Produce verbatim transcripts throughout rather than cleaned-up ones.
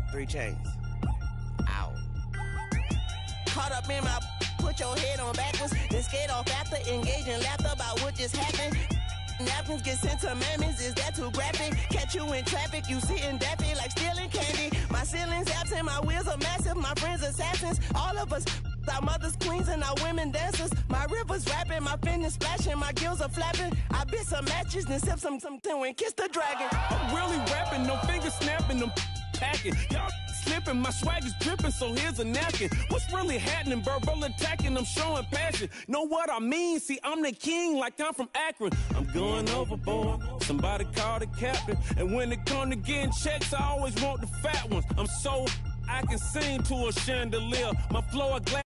Three chains. Ow. Caught up in my, put your head on backwards, then skate off after, engaging laughter about what just happened. Napkins get sent to mammies, is that too graphic? Catch you in traffic, you sitting daffy like stealing candy. My ceiling's absent, my wheels are massive, my friends assassins. All of us, our mothers queens and our women dancers. My rivers rapping, my fingers splashing, my gills are flapping. I bit some matches, then sip some something and kiss the dragon. I'm really rapping, no fingers snapping, them packing. Y'all slipping, my swag is dripping, so here's a napkin. What's really happening? Verbal attacking, I'm showing passion. Know what I mean? See, I'm the king like I'm from Akron. I'm going overboard, somebody call the captain. And when it come to getting checks, I always want the fat ones. I'm so I can sing to a chandelier. My flow of glass.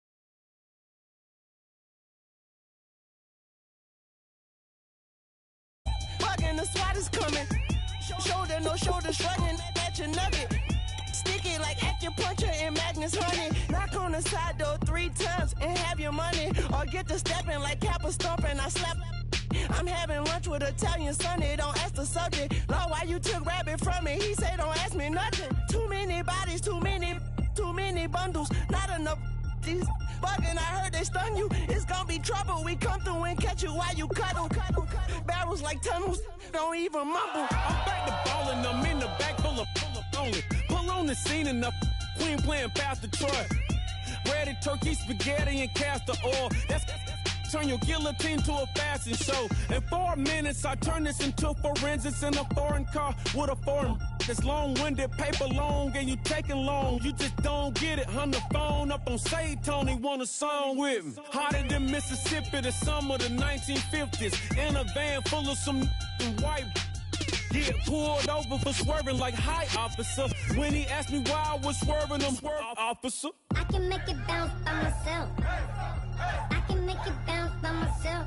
Bugging, the SWAT is coming. Shoulder, no shoulder, shrugging at your nugget. Sticky like acupuncture and Magnus honey. Knock on the side door three times and have your money. Or get to stepping like Kappa stomping. I slap. I'm having lunch with Italian Sunday. Don't ask the subject. Lord, why you took rabbit from me? He say don't ask me nothing. Too many bodies, too many, too many bundles. Not enough. These bugging, I heard they stung you. It's gonna be trouble. We come through and catch you while you cuddle, cuddle, cuddle. Barrels like tunnels. Don't even mumble. I'm back to ballin'. I'm in the back full of full of only. Pull on the scene and the queen playing Pastor Troy. Ready turkey, spaghetti, and castor oil. That's, that's turn your guillotine to a fashion show. In four minutes, I turn this into forensics in a foreign car with a foreign. It's long-winded, paper long, and you taking long. You just don't get it. On the phone up on Say Tony, want a song with me. Hotter than Mississippi, the summer of the nineteen fifties. In a van full of some white. Get pulled over for swerving like hi, officer. When he asked me why I was swerving, I'm swerve, officer. I can make it bounce by myself. I can make it bounce by myself.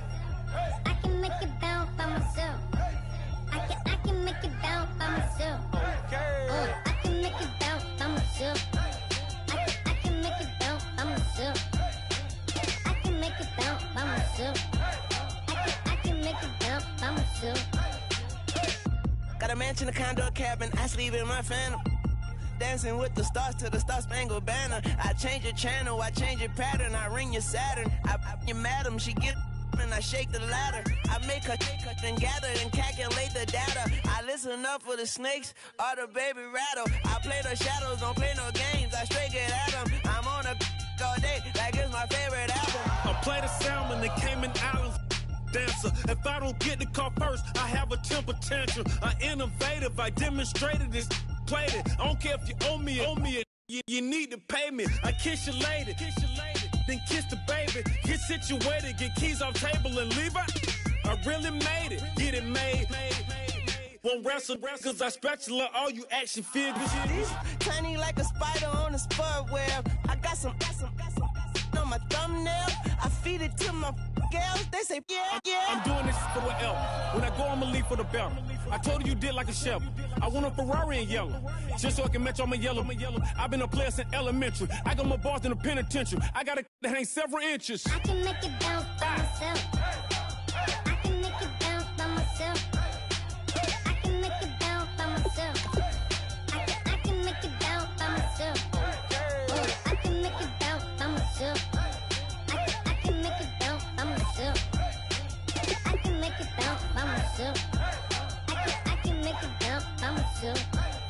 I can make it bounce by myself. I can, I can make it bounce by myself. Okay. Oh, I can make it bounce by myself. I can, I can make it bounce by myself. I can make it bounce by myself. I can, I can make it bounce by myself. Got a mansion, a condo, a cabin, I sleep in my phantom. Dancing with the stars to the Star-Spangled Banner. I change your channel, I change your pattern, I ring your Saturn. I, I your madam, she get and I shake the ladder. I make her take her and gather and calculate the data. I listen up for the snakes or the baby rattle. I play the shadows, don't play no games, I straight get at them. I'm on a all day like it's my favorite album. I play the salmon, the Cayman Islands dancer. If I don't get the car first, I have a temper tantrum. I innovative, I demonstrated this, played it. I don't care if you owe me, owe me it. You, you need to pay me. I kiss your lady, kiss your lady, then kiss the baby. Get situated, get keys off table and leave her. I really made it, get it made. Won't wrestle, cause I spatula all you action figures. Tiny like a spider on a spud web. I got some, got some, got some, got some on my thumbnail. I feed it to my girls. They say, yeah, yeah. I'm doing this for the L. When I go, I'ma leave for the belt. I told you you did like a Chevy. I want a Ferrari in yellow, just so I can match all my yellow. I've been a player since elementary. I got my bars in the penitentiary. I got a that ain't several inches. I can make it bounce by myself. I can make it bounce by myself. I can make it bounce by myself. I can, I can make it bounce by myself. Oh, I can make it bounce by myself. I can, I can make it bounce by myself. I can make it bounce by myself. I can, I can make it bounce by myself.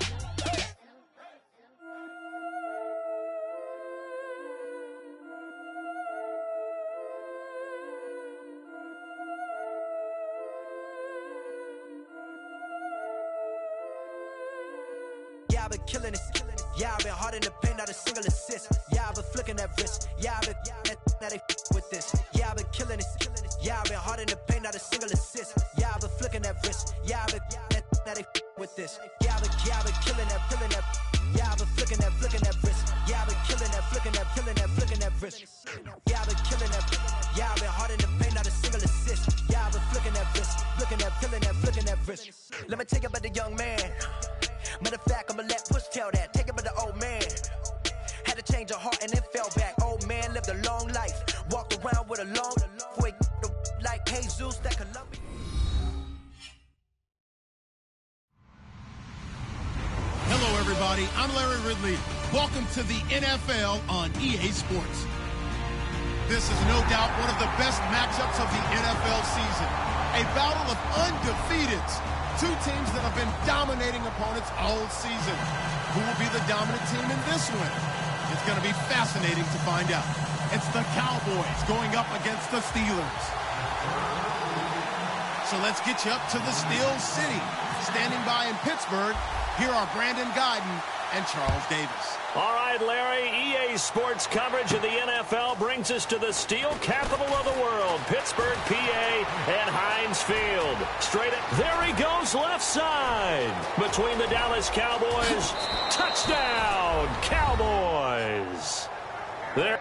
Yeah, I've been killing it. Yeah, I've been hard in the paint, not a single assist. Yeah, I've been flicking that wrist. Yeah, I've been that, now they f with this. Yeah, I've been killing it. Yeah, I've been hard in the paint, not a single assist. Yeah, I've been flicking that wrist. Yeah, I've been that, now they f with this. Yeah, I've been, yeah, I've been killing that, killing that. Yeah, I've been flicking that, flicking that wrist. Yeah, I've been killing that, flicking that, killing that, flicking that wrist. Yeah, I've been killing that. Yeah, I've been hard in the paint, not a single assist. Yeah, I've been flicking that wrist, flicking that, killing that, flicking that wrist. Let me tell you about the young man. Matter of fact, I'ma let Push tell that. Take it by the old man. Had to change her heart and then fell back. Old man lived a long life. Walked around with a long way like Jesus that Columbia. Hello, everybody. everybody. I'm Larry Ridley. Welcome to the N F L on E A Sports. This is no doubt one of the best matchups of the N F L season. A battle of undefeateds. Two teams that have been dominating opponents all season. Who will be the dominant team in this one? It's going to be fascinating to find out. It's the Cowboys going up against the Steelers. So let's get you up to the Steel City. Standing by in Pittsburgh, here are Brandon Gaudin and Charles Davis. All right, Larry, E A Sports coverage of the N F L brings us to the steel capital of the world, Pittsburgh, P A, and Heinz Field. Straight up, there he goes, left side. Between the Dallas Cowboys, touchdown, Cowboys. There.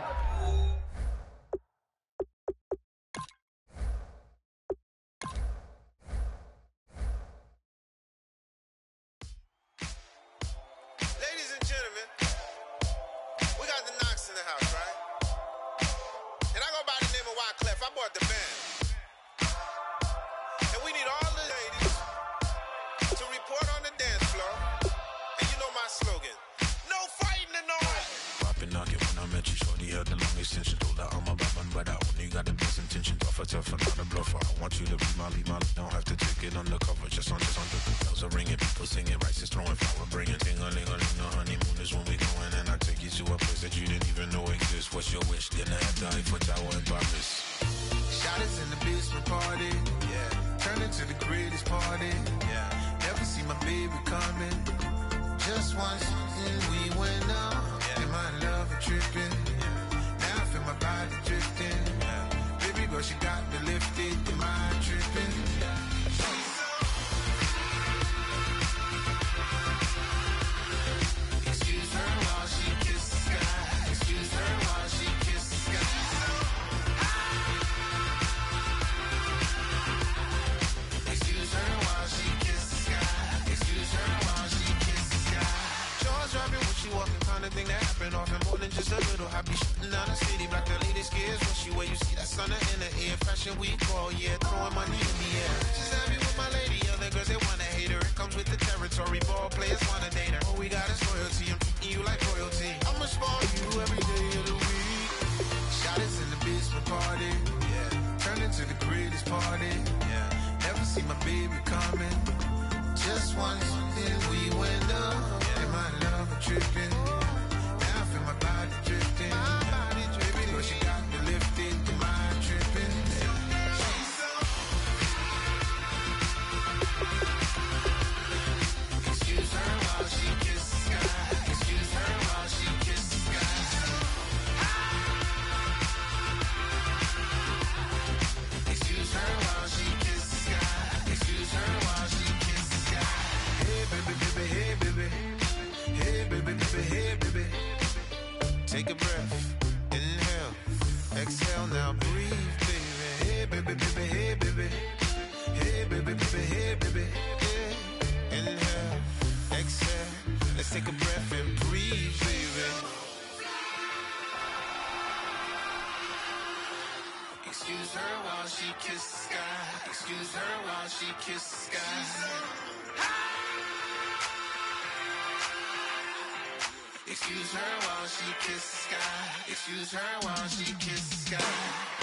Excuse her while she kisses the sky. Excuse her while she kisses the sky.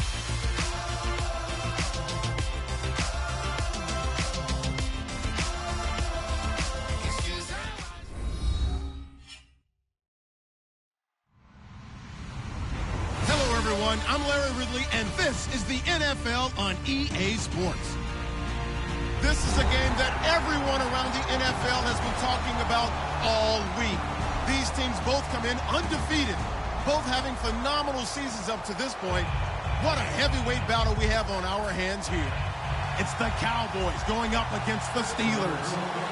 Hello, everyone. I'm Larry Ridley, and this is the N F L on E A Sports. This is a game that everyone around the N F L has been talking about all week. These teams both come in undefeated, both having phenomenal seasons up to this point. What a heavyweight battle we have on our hands here. It's the Cowboys going up against the Steelers.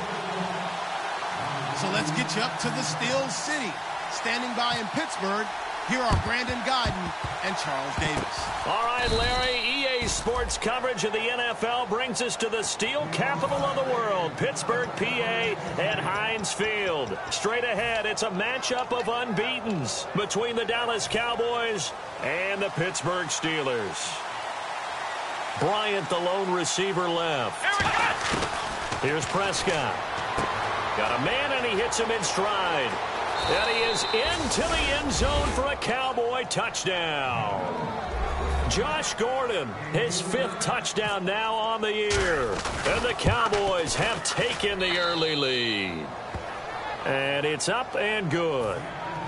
So let's get you up to the Steel City. Standing by in Pittsburgh, here are Brandon Gaudin and Charles Davis. All right, Larry, E A Sports coverage of the N F L brings us to the steel capital of the world, Pittsburgh, P A, and Heinz Field. Straight ahead, it's a matchup of unbeatens between the Dallas Cowboys and the Pittsburgh Steelers. Bryant, the lone receiver, left. Here's Prescott. Got a man, and he hits him in stride. And he is into the end zone for a Cowboy touchdown. Josh Gordon, his fifth touchdown now on the year. And the Cowboys have taken the early lead. And it's up and good.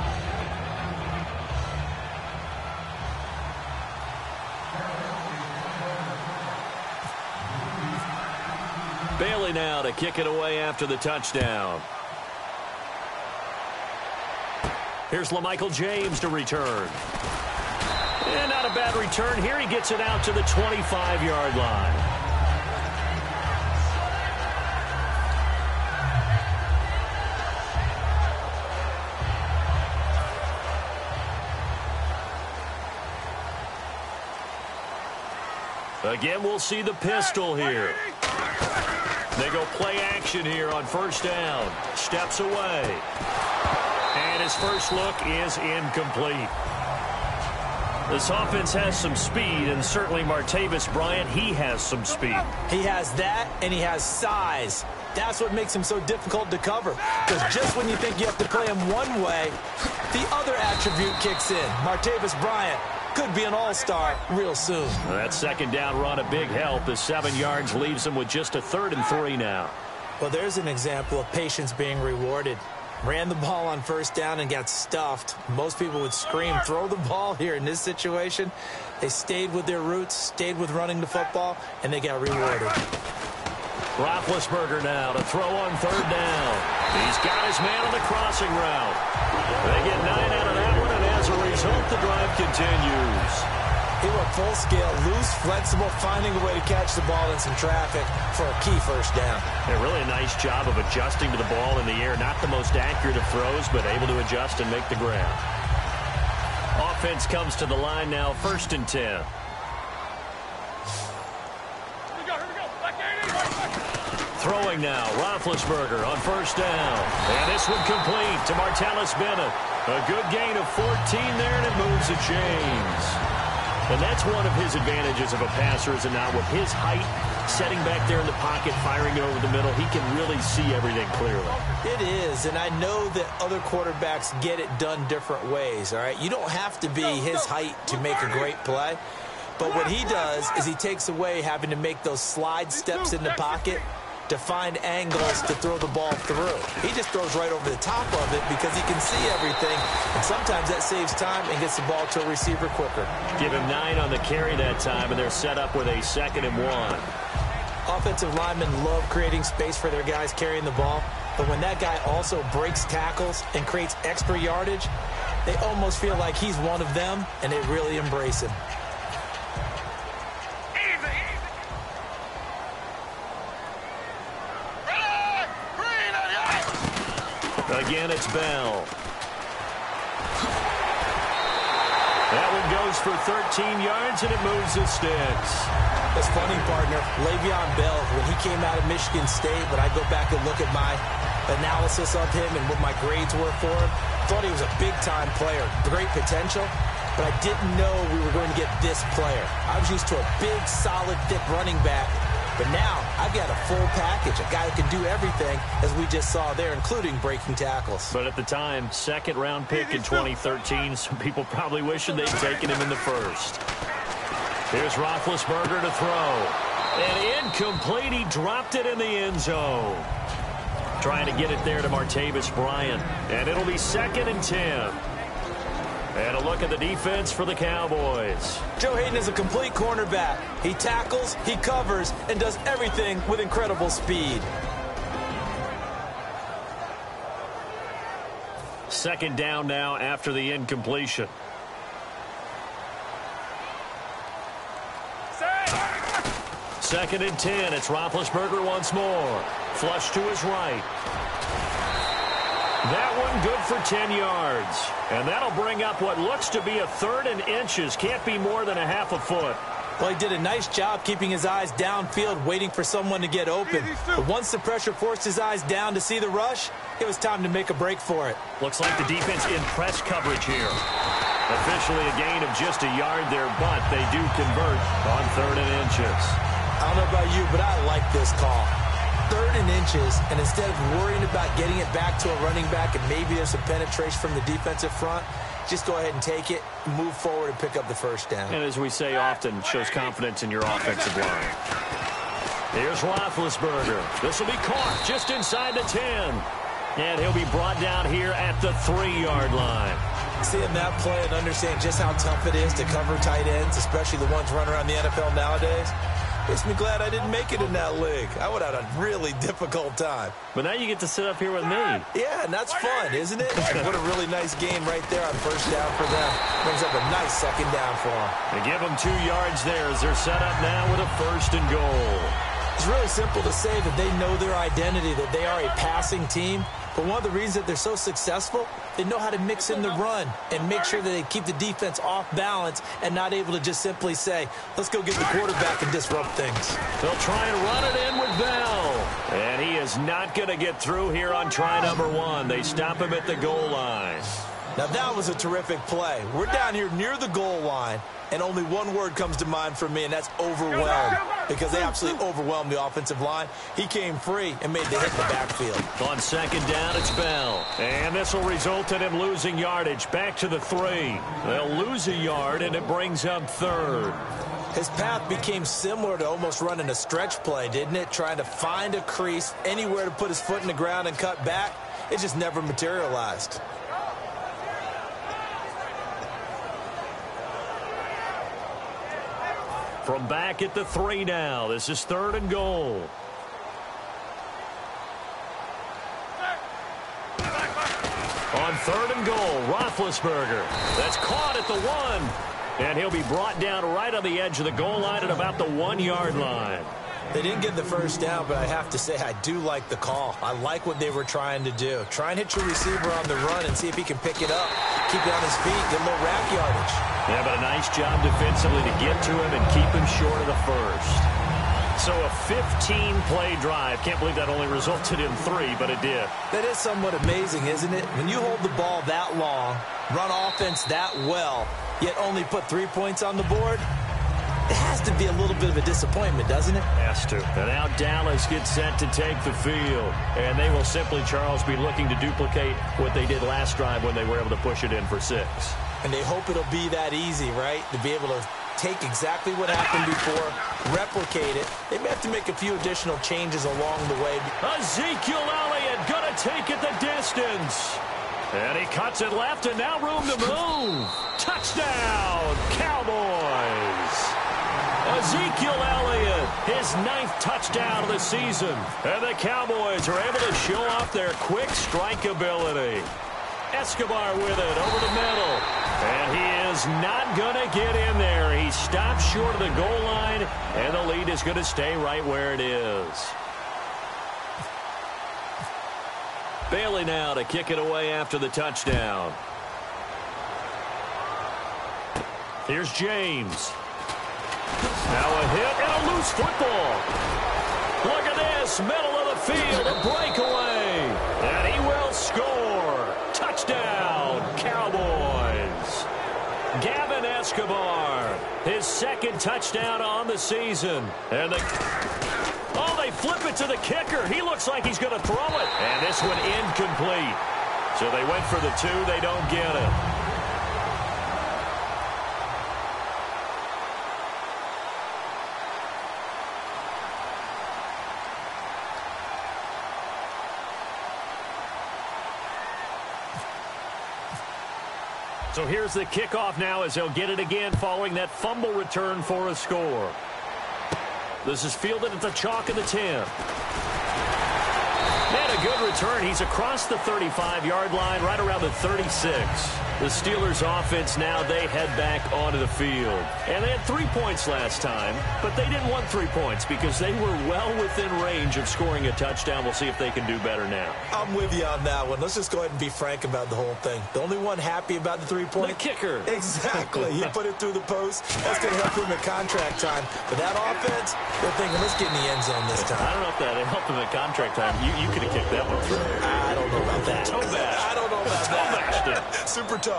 Bailey now to kick it away after the touchdown. Here's LaMichael James to return. And not a bad return here. He gets it out to the twenty-five-yard line. Again, we'll see the pistol here. They go play action here on first down. Steps away. And his first look is incomplete. This offense has some speed, and certainly Martavis Bryant, he has some speed. He has that, and he has size. That's what makes him so difficult to cover. Because just when you think you have to play him one way, the other attribute kicks in. Martavis Bryant could be an all-star real soon. That second down run, a big help. The seven yards leaves him with just a third and three now. Well, there's an example of patience being rewarded. Ran the ball on first down and got stuffed. Most people would scream, throw the ball here in this situation. They stayed with their roots, stayed with running the football, and they got rewarded. Roethlisberger now to throw on third down. He's got his man on the crossing route. They get nine out of that one, and as a result, the drive continues. He went full scale, loose, flexible, finding a way to catch the ball in some traffic for a key first down. Yeah, really a nice job of adjusting to the ball in the air. Not the most accurate of throws, but able to adjust and make the grab. Offense comes to the line now, first and ten. Throwing now, Roethlisberger on first down. And this one complete to Martellus Bennett. A good gain of fourteen there, and it moves the chains. And that's one of his advantages of a passer, is it not? With his height, setting back there in the pocket, firing it over the middle, he can really see everything clearly. It is, and I know that other quarterbacks get it done different ways, all right? You don't have to be his height to make a great play. But what he does is he takes away having to make those slide steps in the pocket to find angles to throw the ball through. He just throws right over the top of it because he can see everything, and sometimes that saves time and gets the ball to a receiver quicker. Give him nine on the carry that time, and they're set up with a second and one. Offensive linemen love creating space for their guys carrying the ball, but when that guy also breaks tackles and creates extra yardage, they almost feel like he's one of them, and they really embrace him. Again, it's Bell. That one goes for thirteen yards, and it moves the sticks. That's funny, partner. Le'Veon Bell, when he came out of Michigan State, when I go back and look at my analysis of him and what my grades were for him, thought he was a big-time player, great potential, but I didn't know we were going to get this player. I was used to a big, solid, thick running back. But now, I've got a full package, a guy who can do everything, as we just saw there, including breaking tackles. But at the time, second-round pick in twenty thirteen, some people probably wishing they'd taken him in the first. Here's Roethlisberger to throw. And incomplete, he dropped it in the end zone. Trying to get it there to Martavis Bryant. And it'll be second and ten. And a look at the defense for the Cowboys. Joe Hayden is a complete cornerback. He tackles, he covers, and does everything with incredible speed. Second down now after the incompletion. Second and ten. It's Roethlisberger once more. Flush to his right. That one good for ten yards. And that'll bring up what looks to be a third and inches. Can't be more than a half a foot. Well, he did a nice job keeping his eyes downfield, waiting for someone to get open. But once the pressure forced his eyes down to see the rush, it was time to make a break for it. Looks like the defense in press coverage here. Officially a gain of just a yard there, but they do convert on third and inches. I don't know about you, but I like this call. third and inches, and instead of worrying about getting it back to a running back and maybe there's some penetration from the defensive front, just go ahead and take it, move forward, and pick up the first down. And as we say often, shows confidence in your offensive line. Here's Roethlisberger. This will be caught just inside the ten. And he'll be brought down here at the three-yard line. Seeing that play and understand just how tough it is to cover tight ends, especially the ones running around the N F L nowadays, makes me glad I didn't make it in that league. I would have had a really difficult time. But now you get to sit up here with me. Yeah, and that's fun, isn't it? What a really nice game right there on first down for them. Brings up a nice second down for them. They give them two yards there as they're set up now with a first and goal. It's really simple to say that they know their identity, that they are a passing team. But one of the reasons that they're so successful, they know how to mix in the run and make sure that they keep the defense off balance and not able to just simply say, let's go get the quarterback and disrupt things. They'll try and run it in with Bell. And he is not going to get through here on try number one. They stop him at the goal line. Now that was a terrific play. We're down here near the goal line, and only one word comes to mind for me, and that's overwhelmed, because they absolutely overwhelmed the offensive line. He came free and made the hit in the backfield. On second down, it's Bell. And this will result in him losing yardage. Back to the three. They'll lose a yard, and it brings up third. His path became similar to almost running a stretch play, didn't it? Trying to find a crease, anywhere to put his foot in the ground and cut back. It just never materialized. From back at the three now. This is third and goal. On third and goal, Roethlisberger. That's caught at the one. And he'll be brought down right on the edge of the goal line at about the one-yard line. They didn't get the first down, but I have to say I do like the call. I like what they were trying to do. Try and hit your receiver on the run and see if he can pick it up. Keep it on his feet, get a little rack yardage. Yeah, but a nice job defensively to get to him and keep him short of the first. So a fifteen-play drive. Can't believe that only resulted in three, but it did. That is somewhat amazing, isn't it? When you hold the ball that long, run offense that well, yet only put three points on the board, it has to be a little bit of a disappointment, doesn't it? Has to. And now Dallas gets set to take the field. And they will simply, Charles, be looking to duplicate what they did last drive when they were able to push it in for six. And they hope it'll be that easy, right? To be able to take exactly what happened before, replicate it. They may have to make a few additional changes along the way. Ezekiel Elliott gonna take it the distance. And he cuts it left, and now room to move. Touchdown, Cowboys. Ezekiel Elliott, his ninth touchdown of the season. And the Cowboys are able to show off their quick strike ability. Escobar with it over the middle. And he is not going to get in there. He stops short of the goal line, and the lead is going to stay right where it is. Bailey now to kick it away after the touchdown. Here's James. Now a hit and a loose football. Look at this, middle of the field, a breakaway. And he will score. Touchdown, Cowboys. Gavin Escobar, his second touchdown on the season. And the... Oh, they flip it to the kicker. He looks like he's going to throw it. And this one incomplete. So they went for the two. They don't get it. So here's the kickoff now as they'll get it again following that fumble return for a score. This is fielded at the chalk of the ten. And a good return. He's across the thirty-five-yard line, right around the thirty-six. The Steelers offense now, they head back onto the field. And they had three points last time, but they didn't want three points because they were well within range of scoring a touchdown. We'll see if they can do better now. I'm with you on that one. Let's just go ahead and be frank about the whole thing. The only one happy about the three-point? The kicker. Exactly. He put it through the post. That's going to help him at contract time. But that offense, they're thinking, let's get in the end zone this time. I don't know if that helped him at contract time. You, you could have kicked that one through. I don't know about that. Toe bash. I don't know about Toe that. bashed it. Super toe.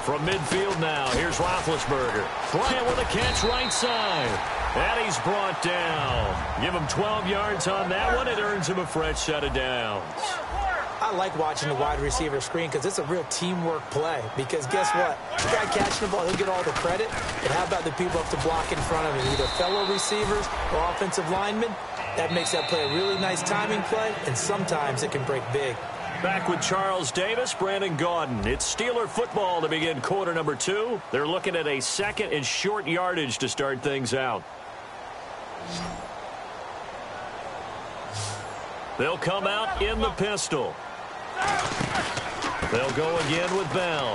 From midfield now, here's Roethlisberger. Bryant with a catch right side. And he's brought down. Give him twelve yards on that one. It earns him a fresh set of downs. I like watching the wide receiver screen because it's a real teamwork play. Because guess what? The guy catching the ball, he'll get all the credit. But how about the people up to block in front of him? Either fellow receivers or offensive linemen. That makes that play a really nice timing play, and sometimes it can break big. Back with Charles Davis, Brandon Gaudin. It's Steeler football to begin quarter number two. They're looking at a second and short yardage to start things out. They'll come out in the pistol. They'll go again with Bell.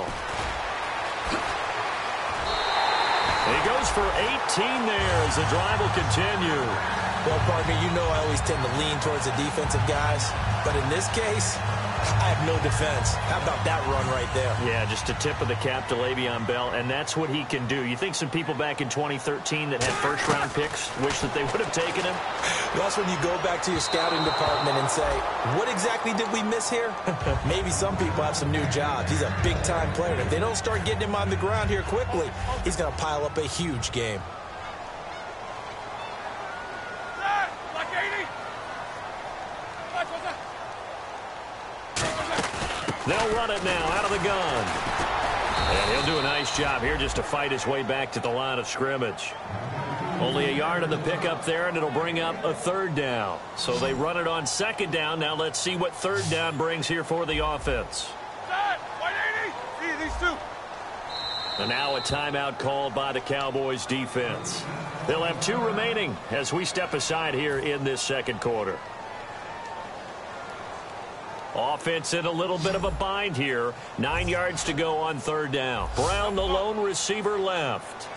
He goes for eighteen there as the drive will continue. Well, partner, you know I always tend to lean towards the defensive guys. But in this case, I have no defense. How about that run right there? Yeah, just a tip of the cap to Le'Veon Bell, and that's what he can do. You think some people back in twenty thirteen that had first-round picks wish that they would have taken him? That's when you go back to your scouting department and say, what exactly did we miss here? Maybe some people have some new jobs. He's a big-time player. If they don't start getting him on the ground here quickly, he's going to pile up a huge game. They'll run it now out of the gun. And he'll do a nice job here just to fight his way back to the line of scrimmage. Only a yard on the pickup there, and it'll bring up a third down. So they run it on second down. Now let's see what third down brings here for the offense. And now a timeout called by the Cowboys defense. They'll have two remaining as we step aside here in this second quarter. Offense in a little bit of a bind here. Nine yards to go on third down. Brown, the lone receiver, left.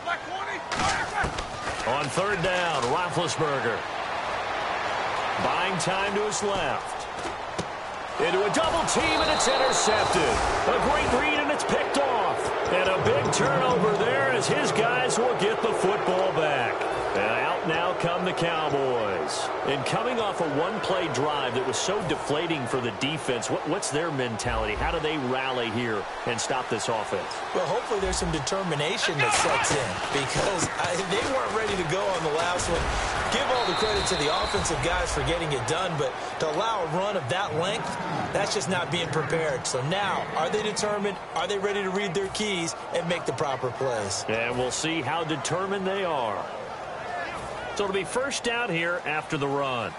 On third down, Roethlisberger. Buying time to his left. Into a double team, and it's intercepted. A great read, and it's picked off. And a big turnover there as his guys will get the football back. And out now come the Cowboys. And coming off a one-play drive that was so deflating for the defense, what, what's their mentality? How do they rally here and stop this offense? Well, hopefully there's some determination that sets in because I, they weren't ready to go on the last one. Give all the credit to the offensive guys for getting it done, but to allow a run of that length, that's just not being prepared. So now, are they determined? Are they ready to read their keys and make the proper plays? And we'll see how determined they are. So it'll be first down here after the run.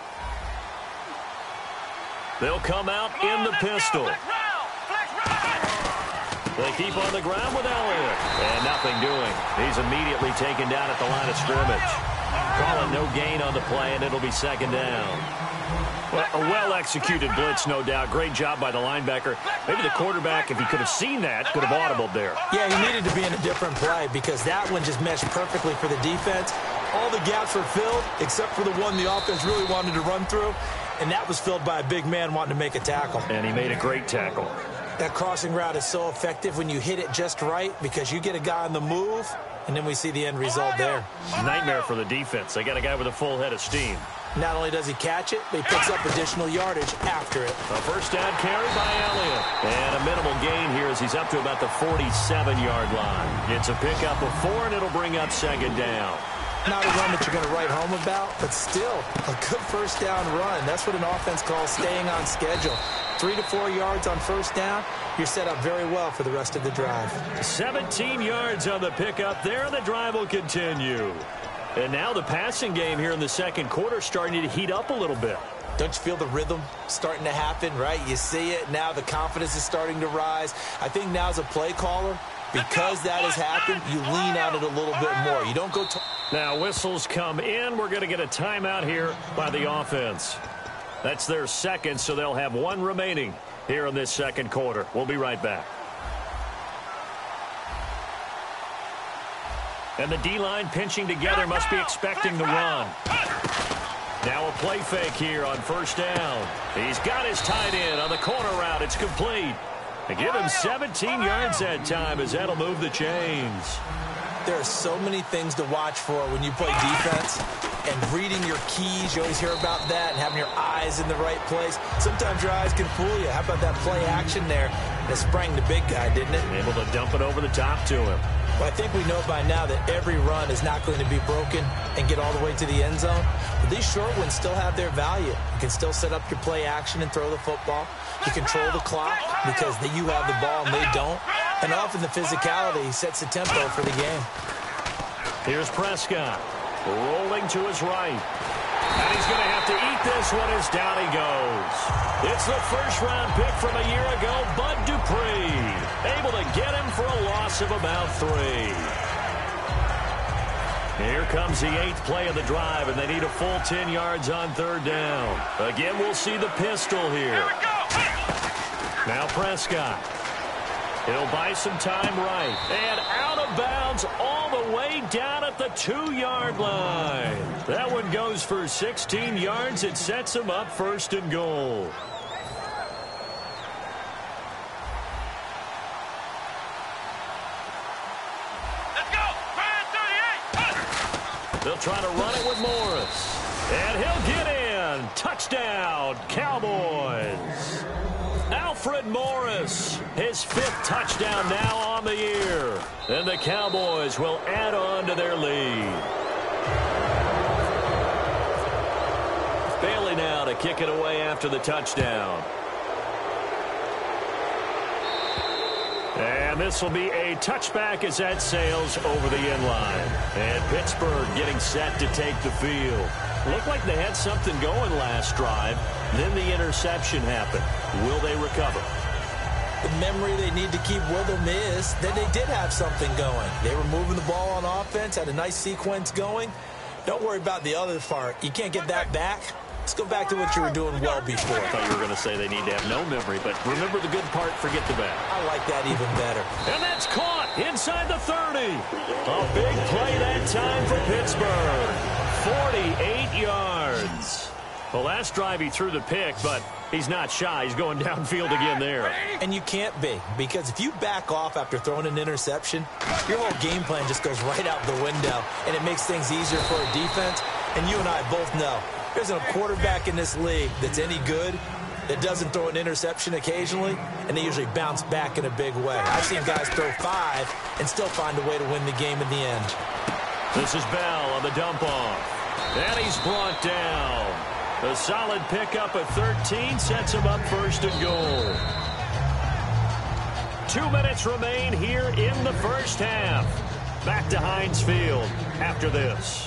They'll come out in the pistol. They keep on the ground with Elliott. And nothing doing. He's immediately taken down at the line of scrimmage. Call it no gain on the play, and it'll be second down. Well, a well-executed blitz, no doubt. Great job by the linebacker. Maybe the quarterback, if he could have seen that, could have audibled there. Yeah, he needed to be in a different play because that one just meshed perfectly for the defense. All the gaps were filled except for the one the offense really wanted to run through, and that was filled by a big man wanting to make a tackle. And he made a great tackle. That crossing route is so effective when you hit it just right because you get a guy on the move, and then we see the end result there. Nightmare for the defense. They got a guy with a full head of steam. Not only does he catch it, but he picks up additional yardage after it. A first down carry by Elliott. And a minimal gain here as he's up to about the forty-seven-yard line. It's a pickup of four, and it'll bring up second down. Not a run that you're going to write home about, but still a good first down run. That's what an offense calls staying on schedule. Three to four yards on first down, you're set up very well for the rest of the drive. seventeen yards on the pickup there, and the drive will continue. And now the passing game here in the second quarter starting to heat up a little bit. Don't you feel the rhythm starting to happen, right? You see it. Now the confidence is starting to rise. I think now as a play caller, because that has happened, you lean on it a little bit more. You don't go... Now whistles come in. We're going to get a timeout here by the offense. That's their second, so they'll have one remaining here in this second quarter. We'll be right back. And the D-line pinching together must be expecting the run. Now a play fake here on first down. He's got his tight end on the corner route. It's complete. They give him seventeen yards that time as that'll move the chains. There are so many things to watch for when you play defense. And reading your keys, you always hear about that, and having your eyes in the right place. Sometimes your eyes can fool you. How about that play action there? It sprang the big guy, didn't it? Able to dump it over the top to him. Well, I think we know by now that every run is not going to be broken and get all the way to the end zone. But these short ones still have their value. You can still set up your play action and throw the football. You control the clock because you have the ball and they don't. And often the physicality sets the tempo for the game. Here's Prescott rolling to his right. And he's going to have to eat this one as down he goes. It's the first-round pick from a year ago, Bud Dupree. Able to get him for a loss of about three. Here comes the eighth play of the drive, and they need a full ten yards on third down. Again, we'll see the pistol here. Now Prescott. He'll buy some time right. And out of bounds all the way down at the two-yard line. That one goes for sixteen yards. It sets him up first and goal. Let's go. thirty-eight. They'll try to run it with Morris. And he'll get in. Touchdown, Cowboys. Alfred Morris, his fifth touchdown now on the year. And the Cowboys will add on to their lead. Bailey now to kick it away after the touchdown. And this will be a touchback as that sails over the end line. And Pittsburgh getting set to take the field. Looked like they had something going last drive. Then the interception happened. Will they recover? The memory they need to keep with them is that they did have something going. They were moving the ball on offense, had a nice sequence going. Don't worry about the other part. You can't get that back. Let's go back to what you were doing well before. I thought you were going to say they need to have no memory, but remember the good part, forget the bad. I like that even better. And that's caught inside the thirty. A big play that time for Pittsburgh. forty-eight yards. Well, last drive he threw the pick, but he's not shy. He's going downfield again there. And you can't be, because if you back off after throwing an interception, your whole game plan just goes right out the window, and it makes things easier for a defense. And you and I both know there's a quarterback in this league that's any good that doesn't throw an interception occasionally, and they usually bounce back in a big way. I've seen guys throw five and still find a way to win the game in the end. This is Bell on the dump off. And he's brought down. A solid pickup at thirteen sets him up first and goal. Two minutes remain here in the first half. Back to Heinz Field after this.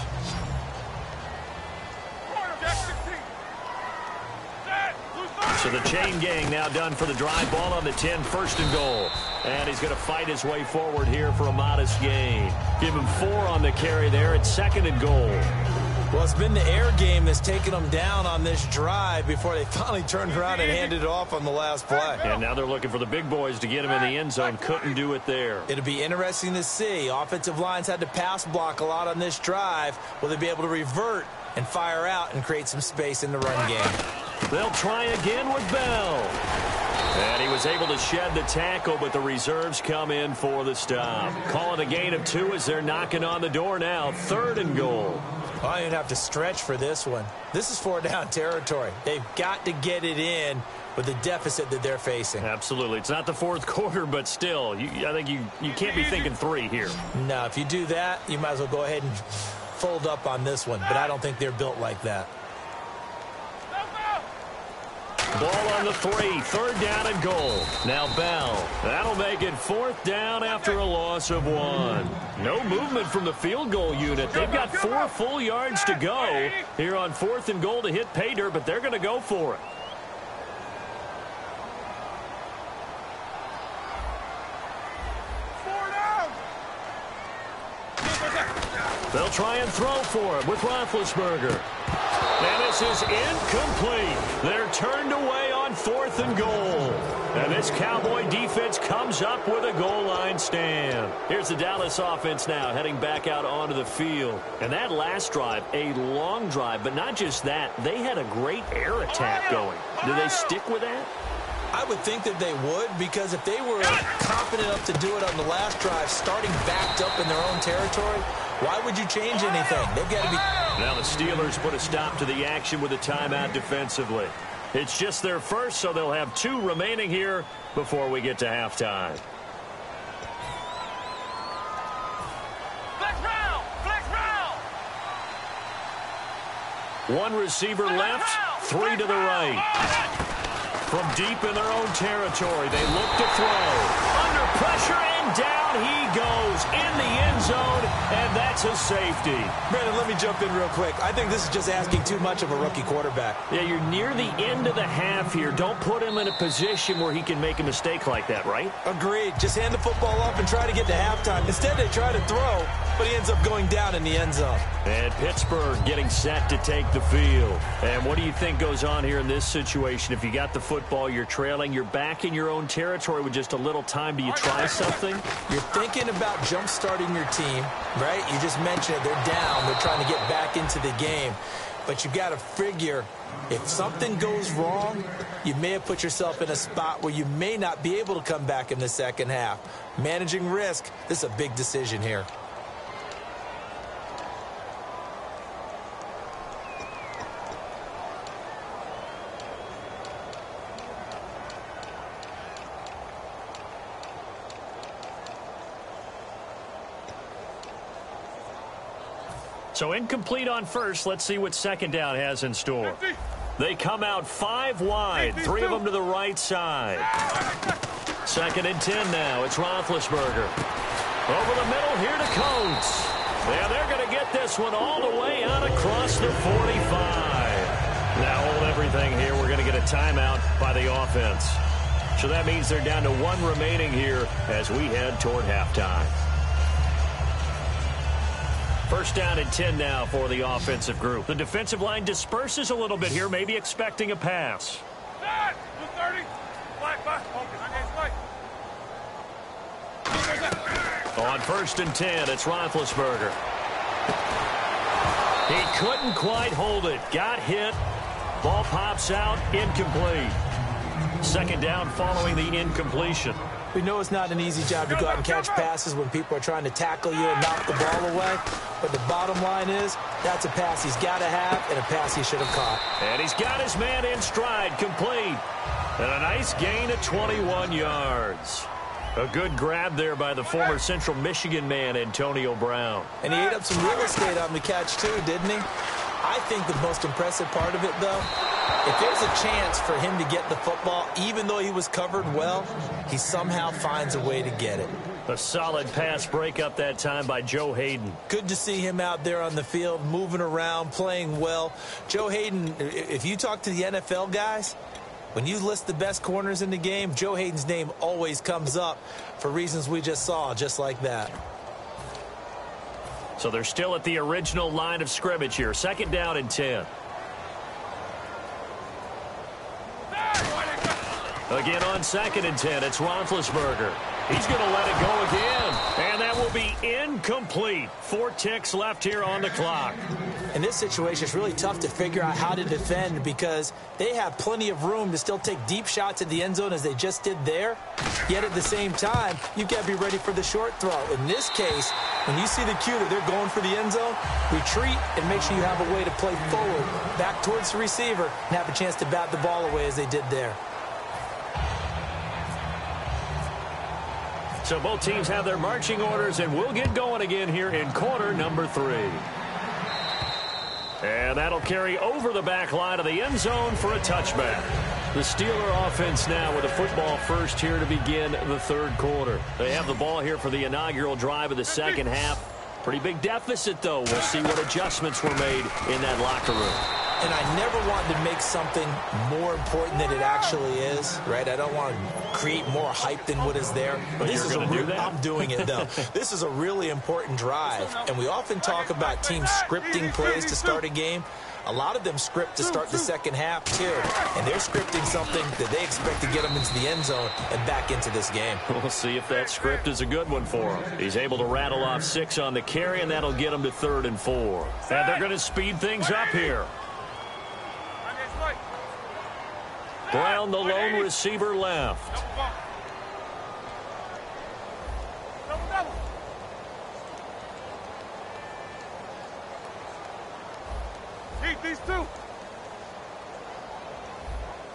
So the chain gang now done for the drive. Ball on the ten, first and goal. And he's going to fight his way forward here for a modest gain. Give him four on the carry there at second and goal. Well, it's been the air game that's taken them down on this drive before they finally turned around and handed it off on the last play. And now they're looking for the big boys to get him in the end zone. Couldn't do it there. It'll be interesting to see. Offensive lines had to pass block a lot on this drive. Will they be able to revert and fire out and create some space in the run game? They'll try again with Bell. And he was able to shed the tackle, but the reserves come in for the stop. Call it a gain of two as they're knocking on the door now. Third and goal. Well, I don't have to stretch for this one. This is four down territory. They've got to get it in with the deficit that they're facing. Absolutely. It's not the fourth quarter, but still, you, I think you, you can't be thinking three here. No, if you do that, you might as well go ahead and fold up on this one, but I don't think they're built like that. Ball on the three, third down and goal. Now Bell. That'll make it fourth down after a loss of one. No movement from the field goal unit. They've got four full yards to go here on fourth and goal to hit pay dirt, but they're going to go for it. They'll try and throw for it with Roethlisberger. And this is incomplete. They're turned away on fourth and goal. And this Cowboy defense comes up with a goal line stand. Here's the Dallas offense now heading back out onto the field. And that last drive, a long drive, but not just that. They had a great air attack going. Do they stick with that? I would think that they would, because if they were confident enough to do it on the last drive, starting backed up in their own territory, why would you change anything? They've got to be... Now the Steelers put a stop to the action with a timeout defensively. It's just their first, so they'll have two remaining here before we get to halftime. Flex round! Flex round! One receiver left, three to the right. From deep in their own territory, they look to throw. Under pressure, and down he goes in the end zone, and that's a safety. Brandon, let me jump in real quick. I think this is just asking too much of a rookie quarterback. Yeah, you're near the end of the half here. Don't put him in a position where he can make a mistake like that, right? Agreed. Just hand the football up and try to get to halftime. Instead, they try to throw, but he ends up going down in the end zone. And Pittsburgh getting set to take the field. And what do you think goes on here in this situation? If you got the football, you're trailing, you're back in your own territory with just a little time. Do you try something? You're thinking about jump-starting your team, right? You just mentioned it. They're down. They're trying to get back into the game. But you got to figure, if something goes wrong, you may have put yourself in a spot where you may not be able to come back in the second half. Managing risk, this is a big decision here. So incomplete on first. Let's see what second down has in store. They come out five wide, three of them to the right side. Second and ten now. It's Roethlisberger. Over the middle here to Coates. Yeah, they're going to get this one all the way out across the forty-five. Now hold everything here. We're going to get a timeout by the offense. So that means they're down to one remaining here as we head toward halftime. First down and ten now for the offensive group. The defensive line disperses a little bit here, maybe expecting a pass. On first and ten, it's Roethlisberger. He couldn't quite hold it. Got hit. Ball pops out. Incomplete. Second down following the incompletion. We know it's not an easy job to go out and catch passes when people are trying to tackle you and knock the ball away. But the bottom line is, that's a pass he's got to have and a pass he should have caught. And he's got his man in stride, complete. And a nice gain of twenty-one yards. A good grab there by the former Central Michigan man, Antonio Brown. And he ate up some real estate on the catch, too, didn't he? I think the most impressive part of it, though, if there's a chance for him to get the football, even though he was covered well, he somehow finds a way to get it. A solid pass breakup that time by Joe Hayden. Good to see him out there on the field, moving around, playing well. Joe Hayden, if you talk to the N F L guys, when you list the best corners in the game, Joe Hayden's name always comes up for reasons we just saw, just like that. So they're still at the original line of scrimmage here. Second down and ten. Again on second and ten, it's Roethlisberger. He's going to let it go again. And that will be incomplete. Four ticks left here on the clock. In this situation, it's really tough to figure out how to defend because they have plenty of room to still take deep shots at the end zone as they just did there. Yet at the same time, you've got to be ready for the short throw. In this case, when you see the cue that they're going for the end zone, retreat and make sure you have a way to play forward, back towards the receiver, and have a chance to bat the ball away as they did there. So both teams have their marching orders, and we'll get going again here in quarter number three. And that'll carry over the back line of the end zone for a touchback. The Steeler offense now with a football first here to begin the third quarter. They have the ball here for the inaugural drive of the second half. Pretty big deficit, though. We'll see what adjustments were made in that locker room. And I never want to make something more important than it actually is, right? I don't want to create more hype than what is there. But this you're is a do real, that? I'm doing it, though. This is a really important drive. And we often talk about teams scripting plays to start a game. A lot of them script to start the second half, too. And they're scripting something that they expect to get them into the end zone and back into this game. We'll see if that script is a good one for him. He's able to rattle off six on the carry, and that'll get him to third and four. And they're going to speed things up here. Brown, the lone receiver, left. Keep these two.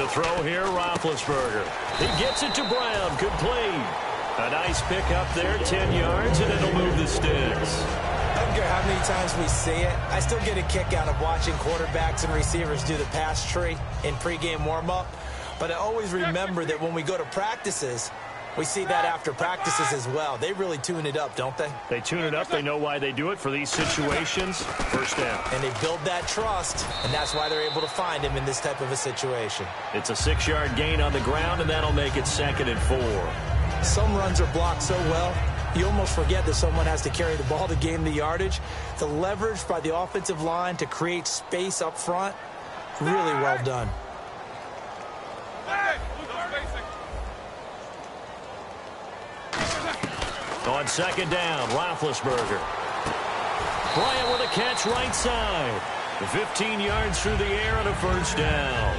To throw here, Roethlisberger. He gets it to Brown. Complete. A nice pick up there, ten yards, and it'll move the sticks. I don't care how many times we see it. I still get a kick out of watching quarterbacks and receivers do the pass tree in pregame warm-up. But I always remember that when we go to practices, we see that after practices as well. They really tune it up, don't they? They tune it up. They know why they do it for these situations. First down. And they build that trust, and that's why they're able to find him in this type of a situation. It's a six-yard gain on the ground, and that'll make it second and four. Some runs are blocked so well, you almost forget that someone has to carry the ball to gain the yardage. The leverage by the offensive line to create space up front, really well done. On second down, Roethlisberger. Bryant with a catch right side. fifteen yards through the air and a first down.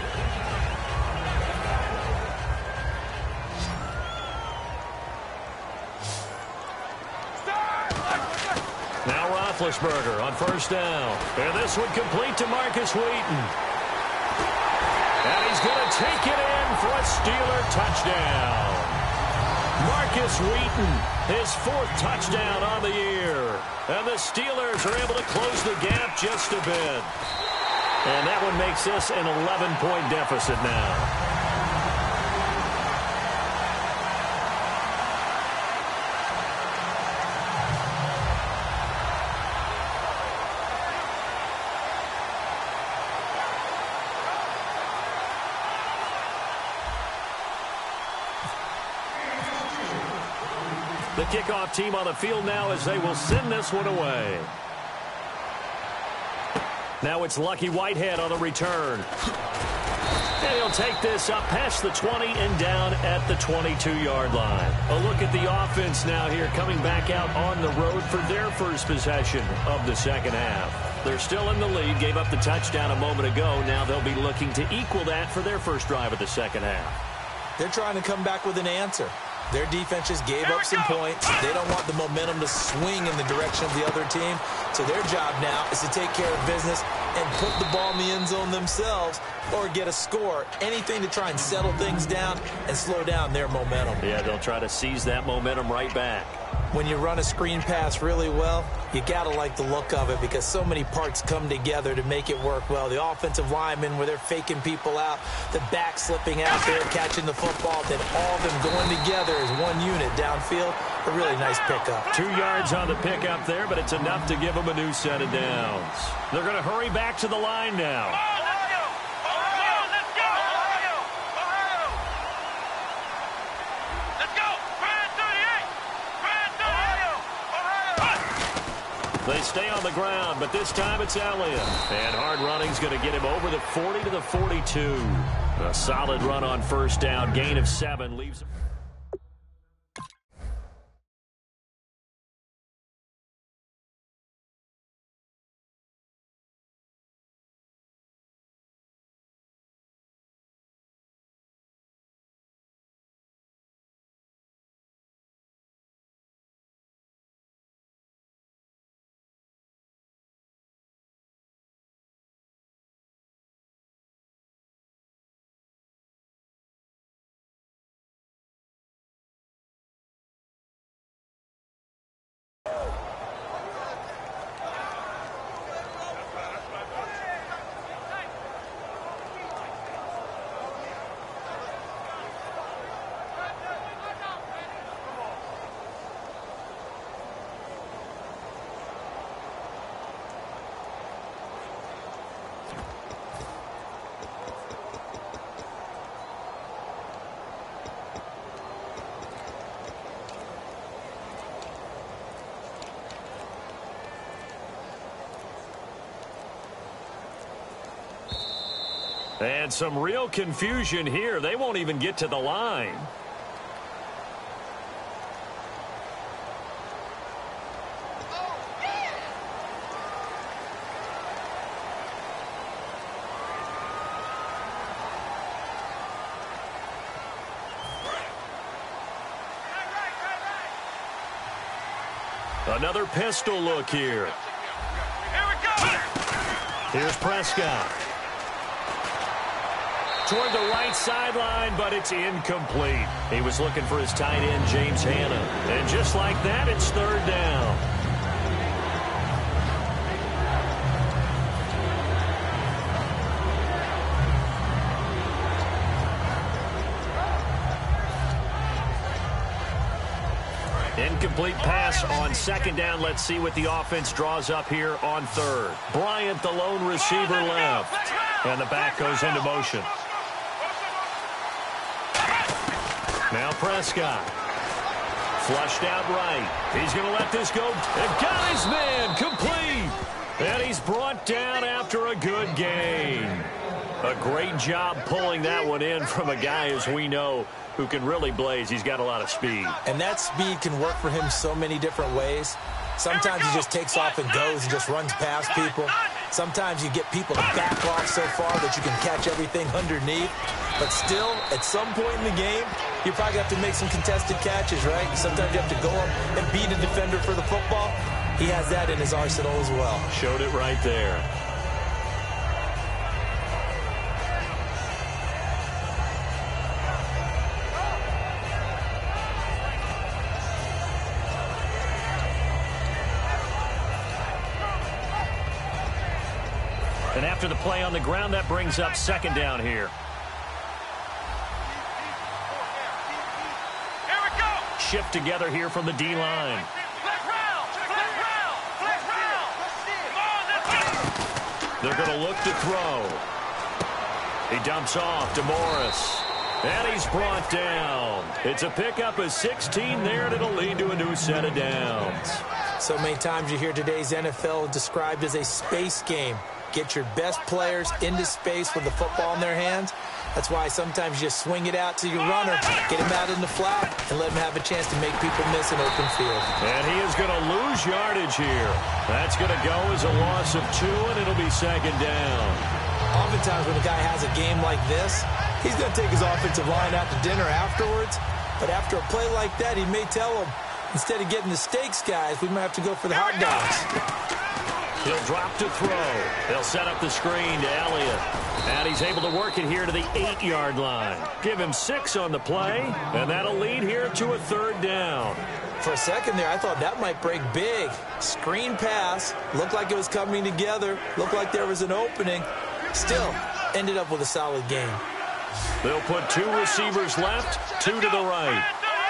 Now Roethlisberger on first down. And this one complete to Marcus Wheaton. And he's going to take it in for a Steeler touchdown. Marcus Wheaton, his fourth touchdown on the year. And the Steelers are able to close the gap just a bit. And that one makes this an eleven-point deficit now. The kickoff team on the field now as they will send this one away. Now it's Lucky Whitehead on the return. And he'll take this up past the twenty and down at the twenty-two-yard line. A look at the offense now here coming back out on the road for their first possession of the second half. They're still in the lead, gave up the touchdown a moment ago. Now they'll be looking to equal that for their first drive of the second half. They're trying to come back with an answer. Their defense just gave up some points. They don't want the momentum to swing in the direction of the other team. So their job now is to take care of business and put the ball in the end zone themselves or get a score. Anything to try and settle things down and slow down their momentum. Yeah, they'll try to seize that momentum right back. When you run a screen pass really well, you got to like the look of it because so many parts come together to make it work well. The offensive linemen where they're faking people out, the back slipping out there, catching the football, then all of them going together as one unit downfield. A really nice pickup. Two yards on the pickup there, but it's enough to give them a new set of downs. They're going to hurry back to the line now. They stay on the ground, but this time it's Elliott. And hard running's going to get him over the forty to the forty-two. A solid run on first down. Gain of seven leaves him. And some real confusion here. They won't even get to the line. Another pistol look here. Here we go. Here's Prescott. toward the right sideline, but it's incomplete. He was looking for his tight end, James Hanna. And just like that, it's third down. Incomplete pass on second down. Let's see what the offense draws up here on third. Bryant, the lone receiver, left. And the back goes into motion. Now Prescott. Flushed out right. He's going to let this go. And got his man. Complete. And he's brought down after a good gain. A great job pulling that one in from a guy, as we know, who can really blaze. He's got a lot of speed. And that speed can work for him so many different ways. Sometimes he just takes off and goes and just runs past people. Sometimes you get people to back off so far that you can catch everything underneath. But still, at some point in the game, you probably have to make some contested catches, right? Sometimes you have to go up and beat a defender for the football. He has that in his arsenal as well. Showed it right there. And after the play on the ground, that brings up second down here. Here we go. Shift together here from the D-line. They're going to look to throw. He dumps off to Morris. And he's brought down. It's a pickup of sixteen there, and it'll lead to a new set of downs. So many times you hear today's N F L described as a space game. Get your best players into space with the football in their hands. That's why sometimes you just swing it out to your runner, get him out in the flat, and let him have a chance to make people miss an open field. And he is going to lose yardage here. That's going to go as a loss of two, and it'll be second down. Oftentimes when a guy has a game like this, he's going to take his offensive line out to dinner afterwards. But after a play like that, he may tell them, instead of getting the steaks, guys, we might have to go for the hot dogs. He'll drop to throw. They'll set up the screen to Elliott. And he's able to work it here to the eight-yard line. Give him six on the play, and that'll lead here to a third down. For a second there, I thought that might break big. Screen pass. Looked like it was coming together. Looked like there was an opening. Still, ended up with a solid game. They'll put two receivers left, two to the right.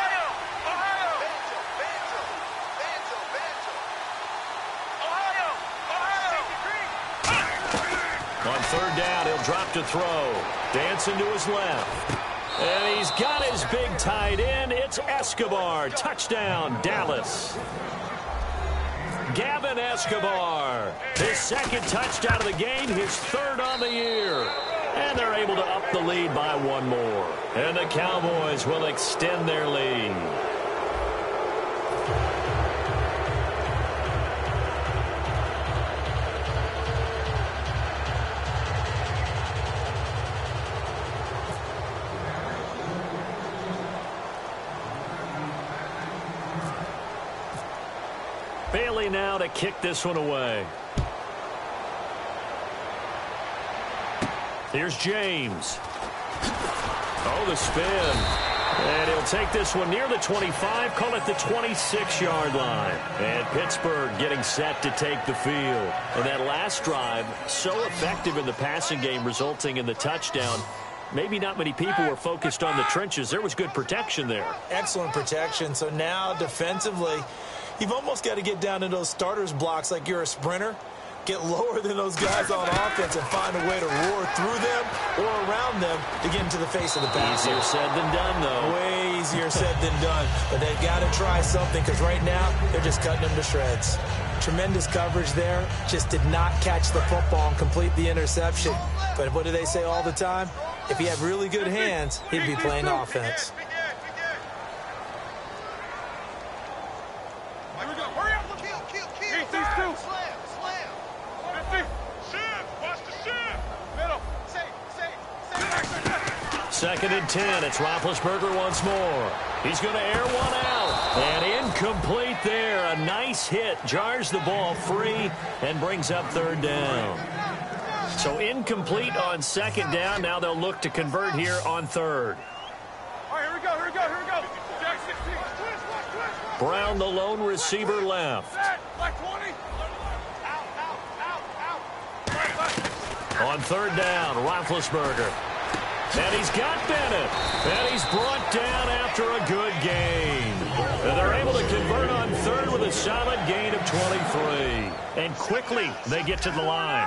On third down, he'll drop to throw. Dancing to his left. And he's got his big tight end. It's Escobar. Touchdown, Dallas. Gavin Escobar. His second touchdown of the game, his third on the year. And they're able to up the lead by one more. And the Cowboys will extend their lead. Bailey now to kick this one away. Here's James. Oh, the spin. And he'll take this one near the twenty-five, call it the twenty-six-yard line. And Pittsburgh getting set to take the field. And that last drive, so effective in the passing game, resulting in the touchdown. Maybe not many people were focused on the trenches. There was good protection there. Excellent protection. So now defensively, you've almost got to get down to those starters blocks like you're a sprinter. Get lower than those guys on offense and find a way to roar through them or around them to get into the face of the passer. Easier said than done, though. Way easier said than done. But they've got to try something because right now they're just cutting them to shreds. Tremendous coverage there. Just did not catch the football and complete the interception. But what do they say all the time? If he had really good hands, he'd be playing offense. Second and ten. It's Roethlisberger once more. He's going to air one out. And incomplete there. A nice hit. Jars the ball free and brings up third down. So incomplete on second down. Now they'll look to convert here on third. All right, here we go, here we go, here we go. Jack sixteen. Brown, the lone receiver, left. Black twenty. Out, out, out, out. Black, black. On third down, Roethlisberger. And he's got Bennett. And he's brought down after a good gain. And they're able to convert on third with a solid gain of twenty-three. And quickly they get to the line.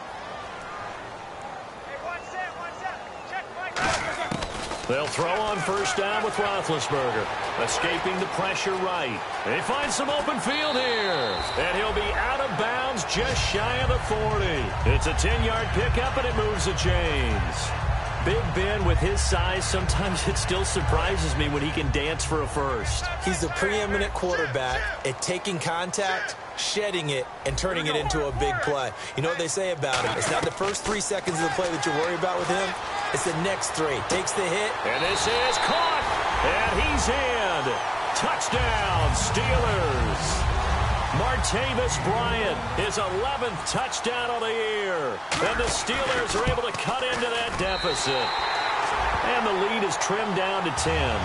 They'll throw on first down with Roethlisberger. Escaping the pressure right. They find some open field here. And he'll be out of bounds just shy of the forty. It's a ten-yard pickup, and it moves the chains. Big Ben, with his size, sometimes it still surprises me when he can dance for a first. He's a preeminent quarterback at taking contact, shedding it, and turning it into a big play. You know what they say about him? It's not the first three seconds of the play that you worry about with him. It's the next three. Takes the hit. And this is caught. And he's in. Touchdown, Steelers. Martavis Bryant, his eleventh touchdown of the year. And the Steelers are able to cut into that deficit. And the lead is trimmed down to ten.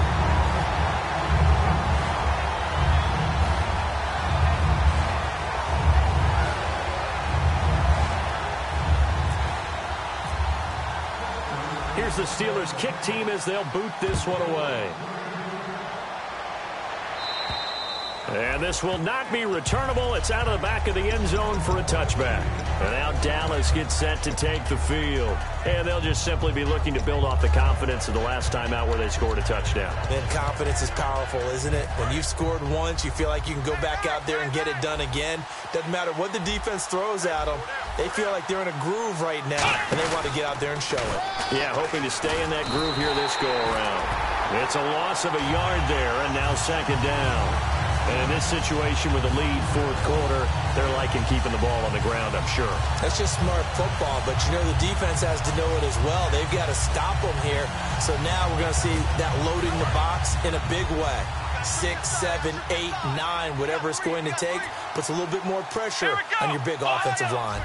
Here's the Steelers kick team as they'll boot this one away. And this will not be returnable. It's out of the back of the end zone for a touchback. And now Dallas gets set to take the field. And they'll just simply be looking to build off the confidence of the last time out where they scored a touchdown. And confidence is powerful, isn't it? When you've scored once, you feel like you can go back out there and get it done again. Doesn't matter what the defense throws at them. They feel like they're in a groove right now, and they want to get out there and show it. Yeah, hoping to stay in that groove here this go-around. It's a loss of a yard there, and now second down. And in this situation with the lead fourth quarter, they're liking keeping the ball on the ground, I'm sure. That's just smart football, but you know the defense has to know it as well. They've got to stop them here. So now we're going to see that loading the box in a big way. Six, seven, eight, nine, whatever it's going to take, puts a little bit more pressure on your big offensive line.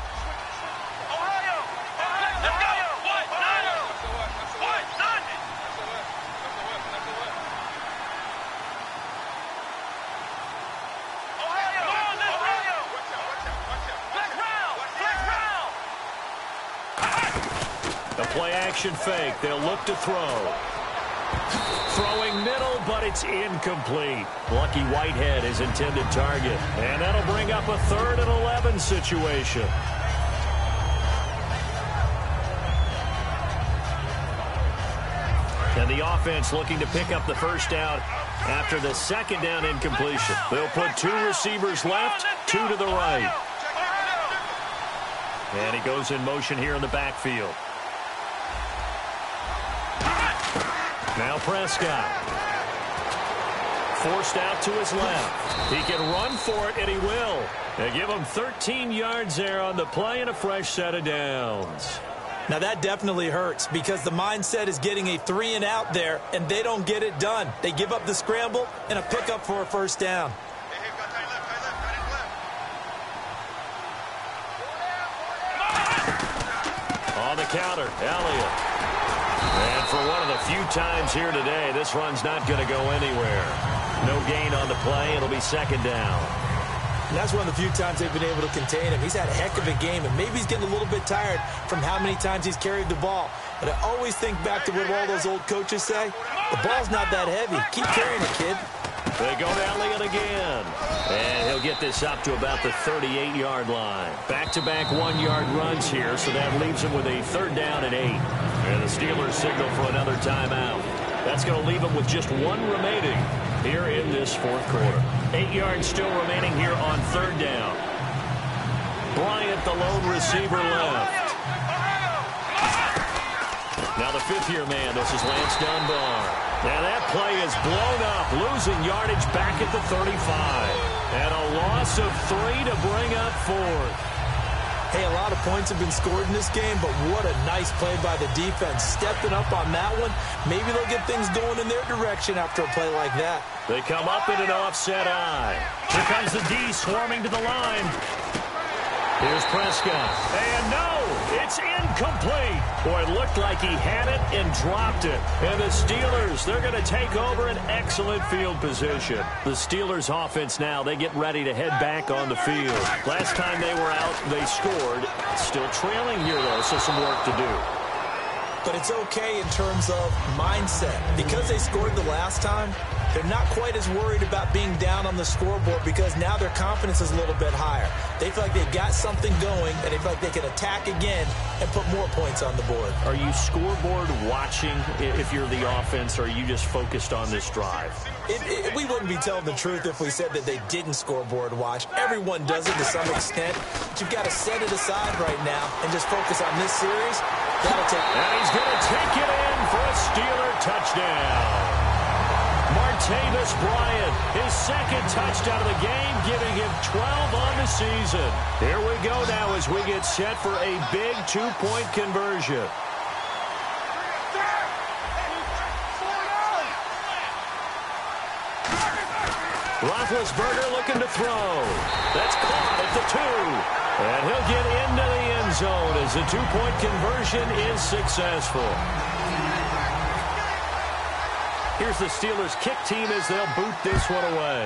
Play-action fake. They'll look to throw. Throwing middle, but it's incomplete. Lucky Whitehead, his intended target. And that'll bring up a third and eleven situation. And the offense looking to pick up the first down after the second down incompletion. They'll put two receivers left, two to the right. And he goes in motion here in the backfield. Now Prescott. Forced out to his left. He can run for it, and he will. They give him thirteen yards there on the play and a fresh set of downs. Now that definitely hurts because the mindset is getting a three and out there, and they don't get it done. They give up the scramble and a pickup for a first down. On the counter, Elliott. And for one of the few times here today, this run's not going to go anywhere. No gain on the play. It'll be second down. And that's one of the few times they've been able to contain him. He's had a heck of a game, and maybe he's getting a little bit tired from how many times he's carried the ball. But I always think back to what all those old coaches say. The ball's not that heavy. Keep carrying it, kid. They go to Elliott again. And he'll get this up to about the thirty-eight yard line. Back-to-back one-yard runs here, so that leaves him with a third down and eight. And the Steelers signal for another timeout. That's going to leave them with just one remaining here in this fourth quarter. Eight yards still remaining here on third down. Bryant, the lone receiver, left. Now the fifth-year man, this is Lance Dunbar. Now that play is blown up, losing yardage back at the thirty-five. And a loss of three to bring up fourth. Hey, a lot of points have been scored in this game, but what a nice play by the defense. Stepping up on that one, maybe they'll get things going in their direction after a play like that. They come up in an offset eye. Here comes the D swarming to the line. Here's Prescott. And no, it's incomplete. Boy, it looked like he had it and dropped it. And the Steelers, they're going to take over an excellent field position. The Steelers offense now, they get ready to head back on the field. Last time they were out, they scored. Still trailing here, though, so some work to do. But it's okay in terms of mindset. Because they scored the last time, they're not quite as worried about being down on the scoreboard because now their confidence is a little bit higher. They feel like they've got something going, and they feel like they can attack again and put more points on the board. Are you scoreboard watching if you're the offense, or are you just focused on this drive? It, it, we wouldn't be telling the truth if we said that they didn't scoreboard watch. Everyone does it to some extent, but you've got to set it aside right now and just focus on this series. That'll take. And he's going to take it in for a Steeler touchdown. Martavis Bryant, his second touchdown of the game, giving him twelve on the season. Here we go now as we get set for a big two-point conversion. Roethlisberger looking to throw. That's caught at the two. And he'll get into the end zone as the two-point conversion is successful. Here's the Steelers kick team as they'll boot this one away.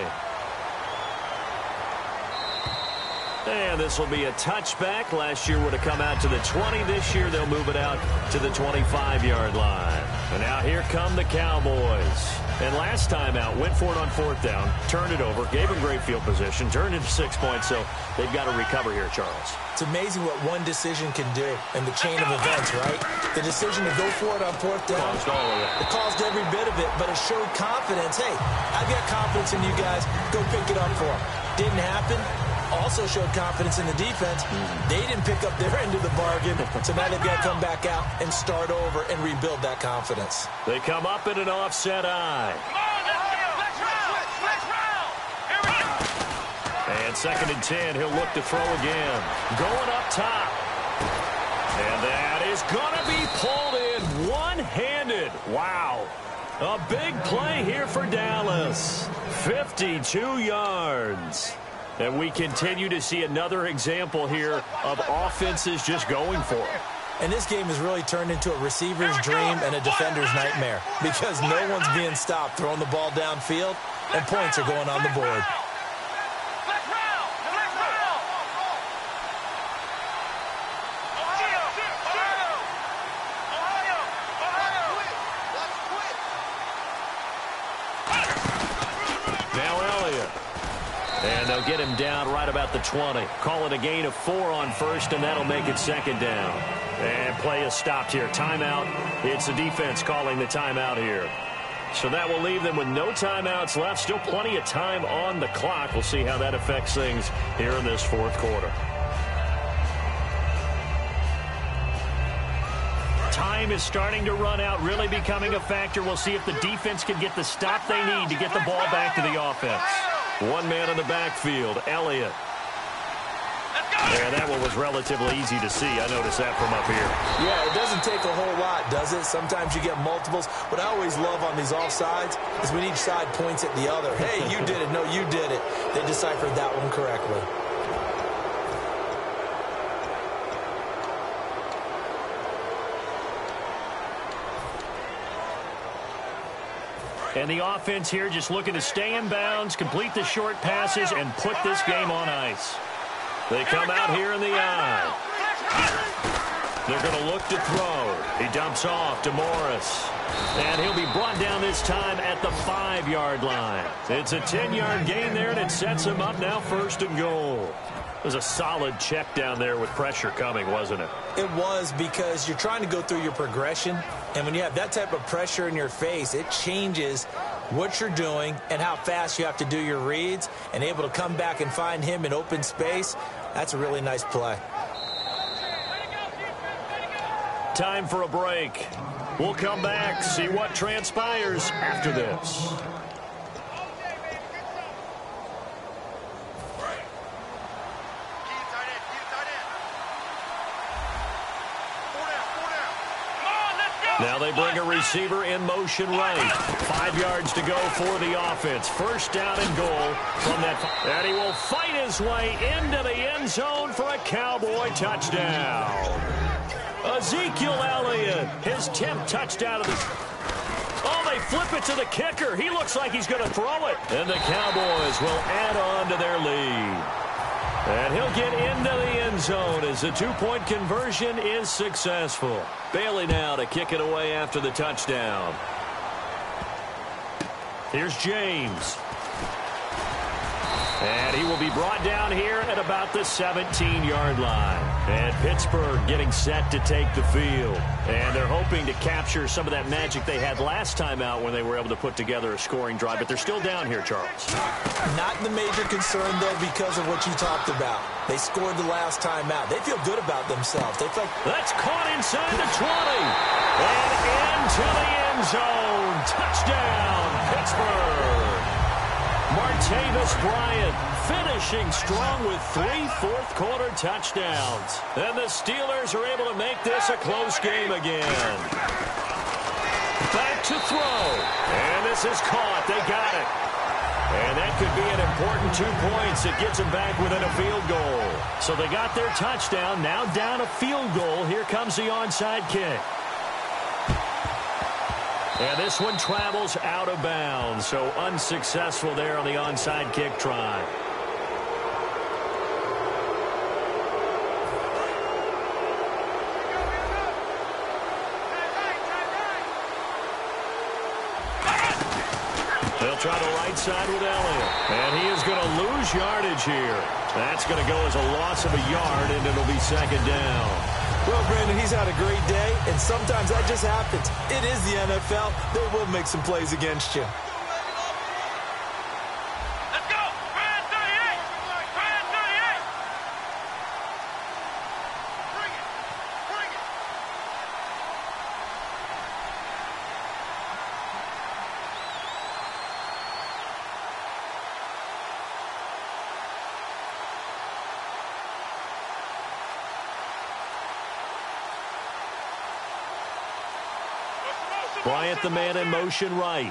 And this will be a touchback. Last year would have come out to the twenty. This year they'll move it out to the twenty-five-yard line. And now here come the Cowboys. And last time out, went for it on fourth down, turned it over, gave them great field position, turned it to six points, so they've got to recover here, Charles. It's amazing what one decision can do in the chain of events, right? The decision to go for it on fourth down, caused all of it. It caused every bit of it, but it showed confidence. Hey, I've got confidence in you guys. Go pick it up for them. Didn't happen. Also showed confidence in the defense. They didn't pick up their end of the bargain, so now they've got to come back out and start over and rebuild that confidence. They come up in an offset eye. And second and ten, he'll look to throw again. Going up top. And that is going to be pulled in one-handed. Wow. A big play here for Dallas. fifty-two yards. And we continue to see another example here of offenses just going for it. And this game has really turned into a receiver's dream and a defender's nightmare because no one's being stopped throwing the ball downfield, and points are going on the board. And they'll get him down right about the twenty. Call it a gain of four on first, and that'll make it second down. And play is stopped here. Timeout. It's the defense calling the timeout here. So that will leave them with no timeouts left. Still plenty of time on the clock. We'll see how that affects things here in this fourth quarter. Time is starting to run out, really becoming a factor. We'll see if the defense can get the stop they need to get the ball back to the offense. One man in the backfield, Elliott. Yeah, that one was relatively easy to see. I noticed that from up here. Yeah, it doesn't take a whole lot, does it? Sometimes you get multiples. What I always love on these offsides is when each side points at the other. Hey, you did it. No, you did it. They deciphered that one correctly. And the offense here just looking to stay in bounds, complete the short passes, and put this game on ice. They come out here in the eye. They're going to look to throw. He dumps off to Morris. And he'll be brought down this time at the five-yard line. It's a ten-yard gain there, and it sets him up now first and goal. It was a solid check down there with pressure coming, wasn't it? It was, because you're trying to go through your progression, and when you have that type of pressure in your face, it changes what you're doing and how fast you have to do your reads, and able to come back and find him in open space. That's a really nice play. Time for a break. We'll come back, see what transpires after this. Now they bring a receiver in motion right. Five yards to go for the offense. First down and goal from that. And he will fight his way into the end zone for a Cowboy touchdown. Ezekiel Elliott, his tenth touchdown of the... Oh, they flip it to the kicker. He looks like he's going to throw it. And the Cowboys will add on to their lead. And he'll get into the end zone as the two-point conversion is successful. Bailey now to kick it away after the touchdown. Here's James. And he will be brought down here at about the seventeen-yard line. And Pittsburgh getting set to take the field. And they're hoping to capture some of that magic they had last time out when they were able to put together a scoring drive. But they're still down here, Charles. Not the major concern, though, because of what you talked about. They scored the last time out. They feel good about themselves. They feel like... That's caught inside the twenty. And into the end zone. Touchdown, Pittsburgh. Martavis Bryant finishing strong with three fourth-quarter touchdowns. And the Steelers are able to make this a close game again. Back to throw. And this is caught. They got it. And that could be an important two points. It gets them back within a field goal. So they got their touchdown. Now down a field goal. Here comes the onside kick. And this one travels out of bounds, so unsuccessful there on the onside kick try. They'll try the right side with Elliott. And he is going to lose yardage here. That's going to go as a loss of a yard, and it'll be second down. Well, Brandon, he's had a great day, and sometimes that just happens. It is the N F L. They will make some plays against you. Let's go! Brand thirty-eight! Brand thirty-eight! Bring it! Bring it! Bryant, the man in motion right.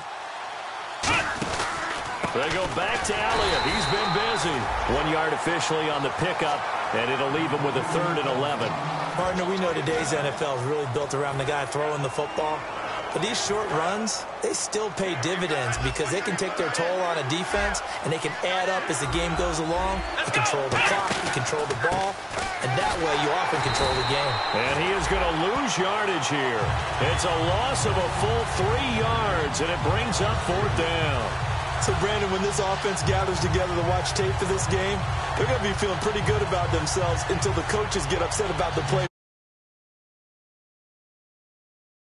They go back to Elliott. He's been busy. One yard officially on the pickup, and it'll leave him with a third and eleven. Partner, we know today's N F L is really built around the guy throwing the football. But these short runs, they still pay dividends because they can take their toll on a defense, and they can add up as the game goes along. You control the clock, you control the ball, and that way you often control the game. And he is going to lose yardage here. It's a loss of a full three yards, and it brings up fourth down. So, Brandon, when this offense gathers together to watch tape for this game, they're going to be feeling pretty good about themselves until the coaches get upset about the play.